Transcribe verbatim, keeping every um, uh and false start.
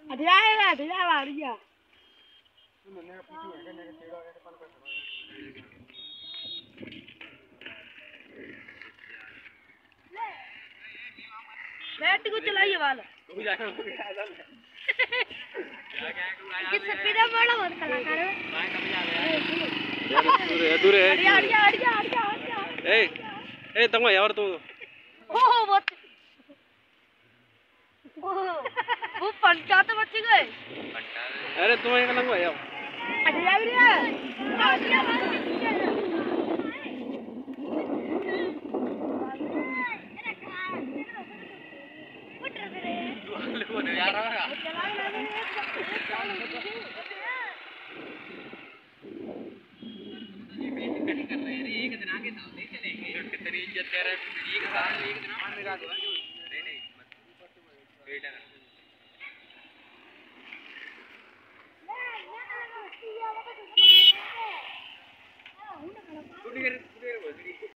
अधया है अधया आ रही है मैंने पीछे है करने के तेरा ऐसे पल कर बैठ को चलाइए वाला तू जाकर किस स्पीड में बड़ा बहुत कलाकार है मैं कब जा रहा है दूर है दूर है अड़िया अड़िया अड़िया अड़िया अड़िया ए ए तुम यार तू ओह बहुत वो पंचा तो बच गए अरे तुम एक लंगो यार अड़िया अड़िया अड़िया कितनी इज्जत कर रहा है एक साल एक दिन मान लगा दो नहीं नहीं बेटा ना ना ना